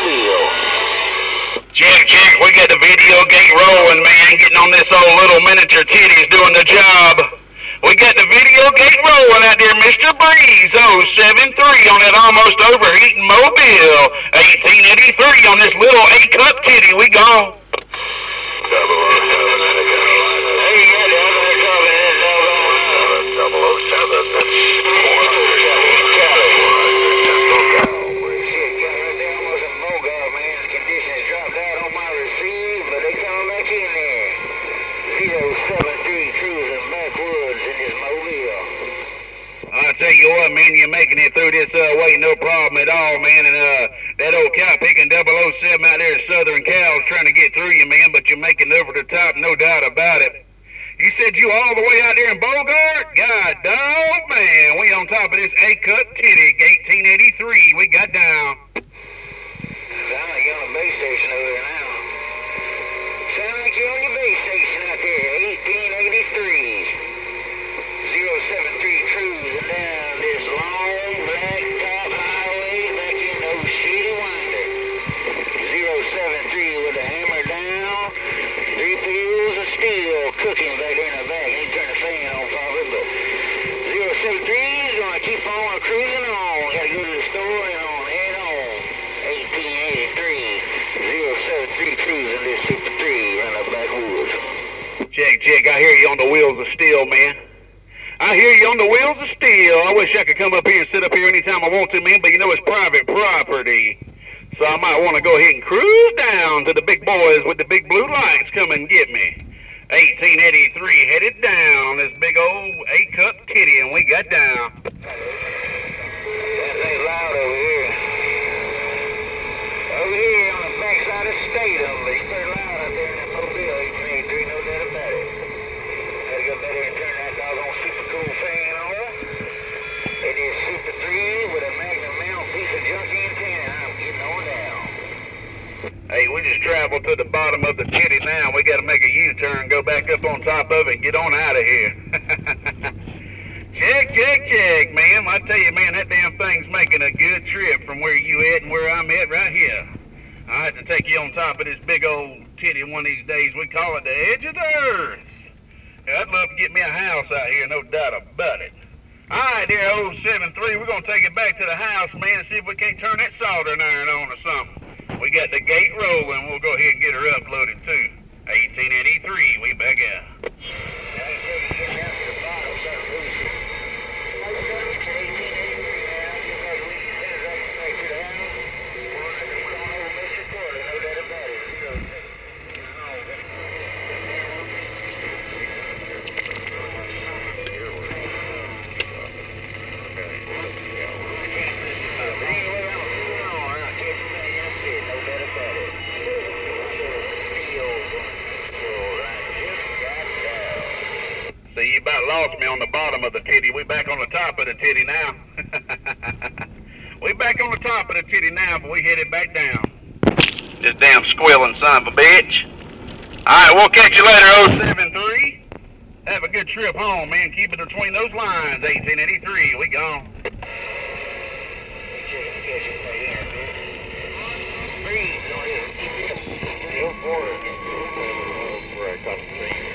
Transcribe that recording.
Check, we got the video gate rolling, man. Getting on this old little miniature titties doing the job. We got the video gate rolling out there, Mr. Breeze, 073 on that almost overheating Mobile. 1883 on this little A-cup titty. We gone. I tell you what, man, you're making it through this way no problem at all, man. And that old cow picking 007 out there in Southern Cal is trying to get through you, man, but you're making it over the top, no doubt about it. You said you all the way out there in Bogart? God dog, man, we on top of this A-cup titty, 1883, we got down. Sound like you're on a base station over there now. Sound like you're on your base station out there, 1883. 073 cruising down this long blacktop highway back in those shitty winder. 073 with the hammer down, 3 peels of steel cooking back there in the back. Ain't turned the fan on probably, but 073 is gonna keep on cruising on. Gotta go to the store and on head on. 1883, 073 cruising this Super 3 around the backwoods. Check, I hear you on the wheels of steel, man. I hear you on the wheels of steel. I wish I could come up here and sit up here anytime I want to, man, but you know it's private property. So I might want to go ahead and cruise down to the big boys with the big blue lights. Come and get me. 1883 headed down on this big old 8-cup titty, and we got down. That thing's loud over here. Over here on the backside of Statham, but it's pretty loud out there in that Mobile 1883, no doubt about it. Gotta go better and turn that doggone super cool fan on. It is Super 3 with a Magnum mount piece of junky antenna. I'm getting on down. Hey, we just traveled to the bottom of the titty now. We got to make a U-turn, go back up on top of it, and get on out of here. Check, man. I tell you, man, that damn thing's making a good trip from where you at and where I'm at right here. I had to take you on top of this big old titty one of these days. We call it the edge of the earth. I'd love to get me a house out here, no doubt about it. All right, there, 073, we're going to take it back to the house, man, and see if we can't turn that soldering iron on or something. We got the gate rolling. We'll go ahead and get her uploaded, too. 1883, we back out. See, you about lost me on the bottom of the titty. We back on the top of the titty now. We back on the top of the titty now, but we headed back down. This damn squealing son of a bitch. All right, we'll catch you later, 073. Have a good trip home, man. Keep it between those lines, 1883. We gone. Breeze, go ahead. Keep it up. Go forward. Right across the street.